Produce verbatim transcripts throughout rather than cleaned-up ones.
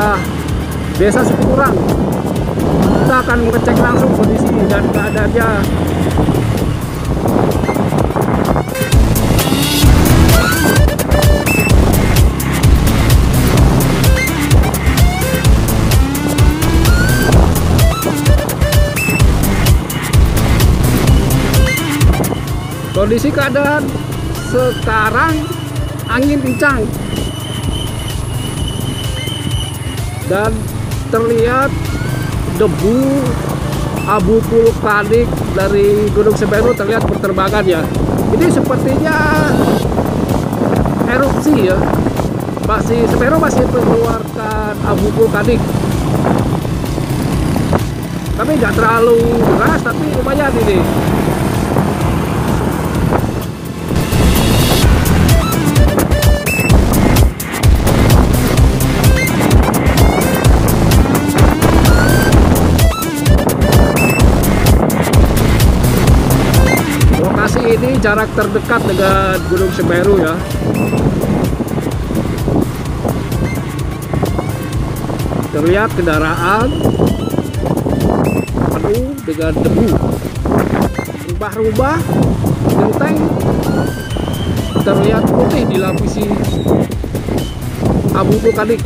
adalah Desa Supiturang. Kita akan mengecek langsung kondisi dan keadaannya. Kondisi keadaan sekarang angin kencang dan terlihat debu abu vulkanik dari Gunung Semeru terlihat berterbangan ya. Ini sepertinya erupsi ya. Masih Semeru masih mengeluarkan abu vulkanik. Tapi nggak terlalu deras, tapi lumayan ini. Ini jarak terdekat dengan Gunung Semeru ya. Terlihat kendaraan penuh dengan debu. Rumah-rumah genteng terlihat putih dilapisi abu vulkanik.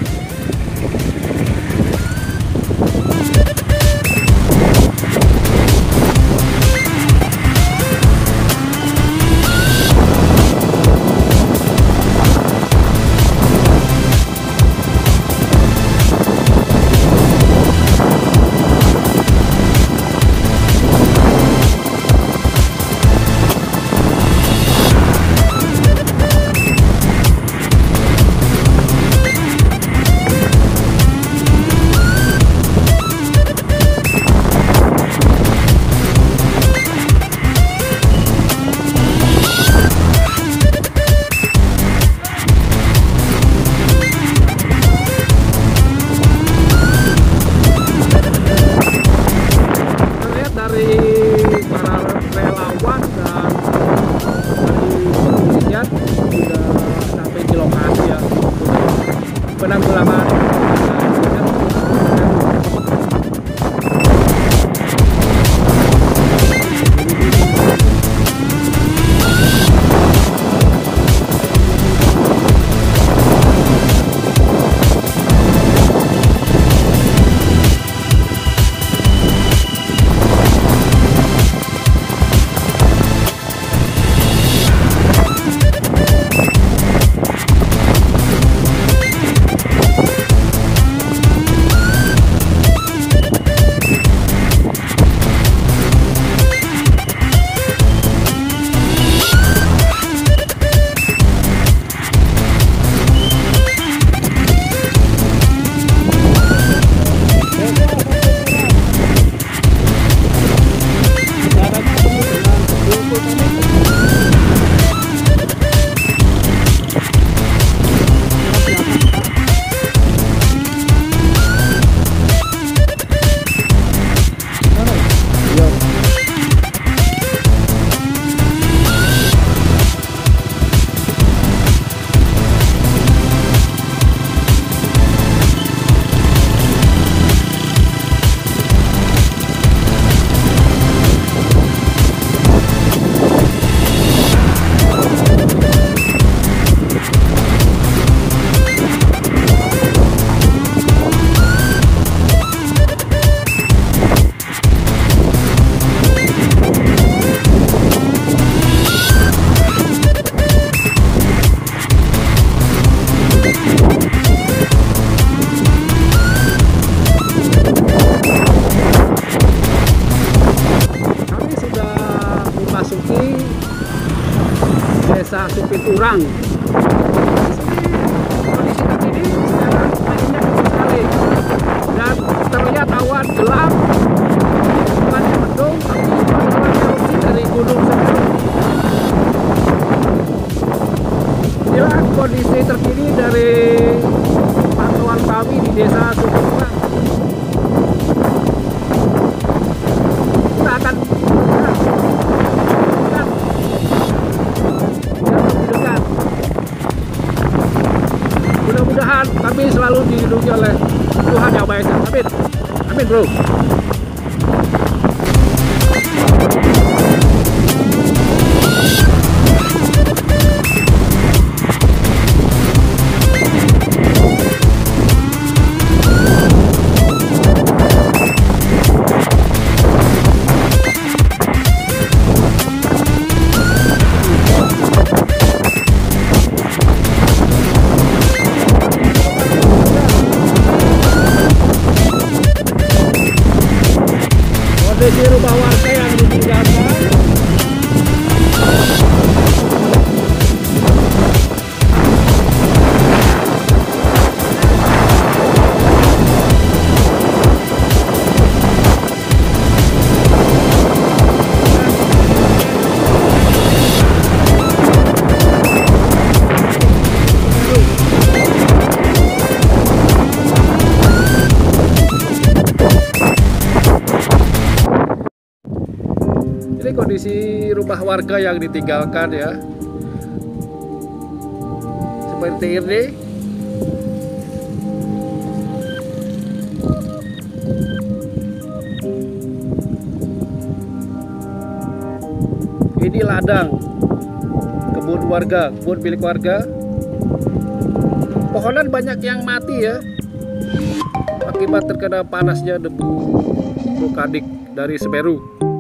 Penanggulangan Desa Supiturang. Kondisi terkini sekarang anginnya kencang sekali dan terlihat awan gelap, bukannya mendung tapi adalah erupsi dari Gunung Semeru. Inilah kondisi terkini dari pantauan kami di Desa Supiturang. Kita akan mudah-mudahan kami selalu dilindungi oleh Tuhan yang Maha Esa. Amin. Amin, bro. Kondisi rumah warga yang ditinggalkan. Ini kondisi rumah warga yang ditinggalkan ya, seperti ini. Ini ladang kebun warga, kebun milik warga. Pohonan banyak yang mati ya, akibat terkena panasnya debu vulkanik dari Semeru.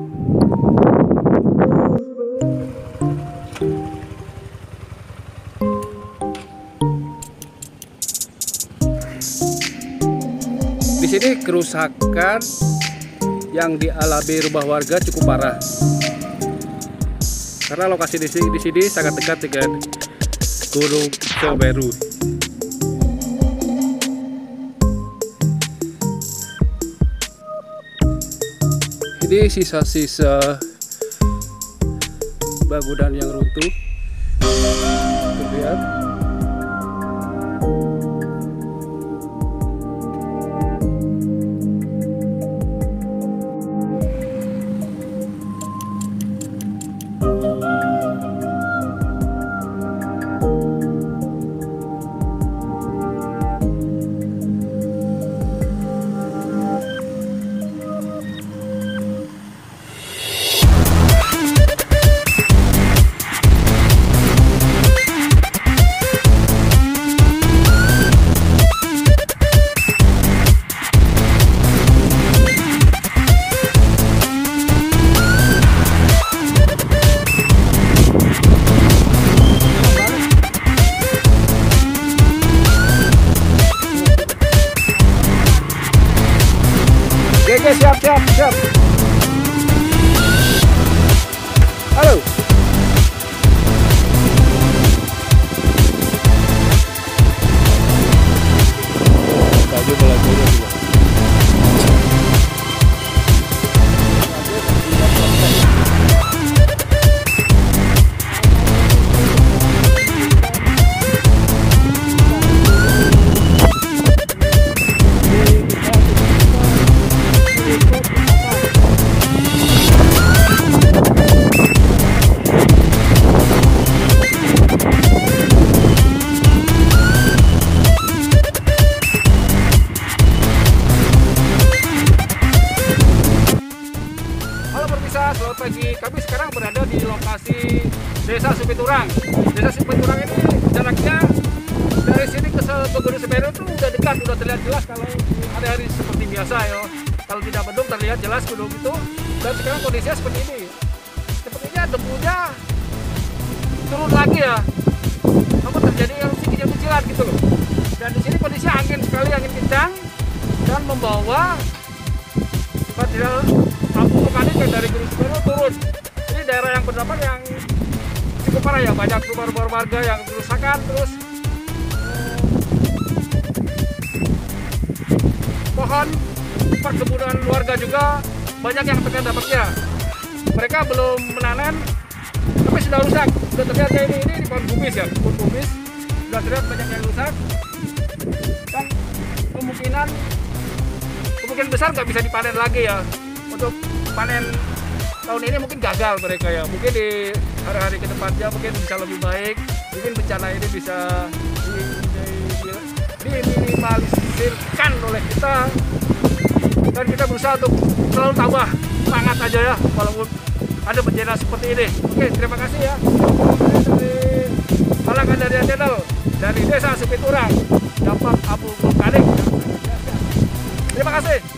Di sini kerusakan yang dialami rumah warga cukup parah, karena lokasi di sini, di sini sangat dekat dengan Gunung Semeru. Ini sisa-sisa bangunan yang runtuh, terlihat. Oke, siap, siap, siap. Halo. Baju bola bola juga. Selamat pagi, kami sekarang berada di lokasi Desa Supiturang. Desa Supiturang ini jaraknya dari sini ke Gunung Semeru itu udah dekat, udah terlihat jelas kalau hari-hari seperti biasa ya. Kalau tidak mendung terlihat jelas gunung itu. Dan sekarang kondisinya seperti ini. Sepertinya debunya turun lagi ya. Namun terjadi erupsi kecil-kecilan gitu loh. Dan di sini kondisi angin sekali, angin kencang dan membawa material abu vulkanik yang dari Gunung Semeru turun. Ini daerah yang berdampak yang cukup parah ya, banyak rumah-rumah warga yang kerusakan, terus eh, pohon perkebunan warga juga banyak yang terkena dampaknya. Mereka belum menanen tapi sudah rusak. Sudah terlihat ya, ini ini di pohon kubis ya, pohon kubis sudah terlihat banyak yang rusak dan kemungkinan kemungkinan besar nggak bisa dipanen lagi ya. Untuk panen tahun ini mungkin gagal mereka ya. Mungkin di hari-hari ke depannya mungkin bisa lebih baik. Mungkin bencana ini bisa diminimalisir dihasilkan oleh kita, dan kita berusaha untuk selalu tambah semangat aja ya walaupun ada bencana seperti ini. Oke, terima kasih ya. Dari Malang Gandaria Channel dari Desa Supiturang, dampak abu vulkanik. Terima kasih.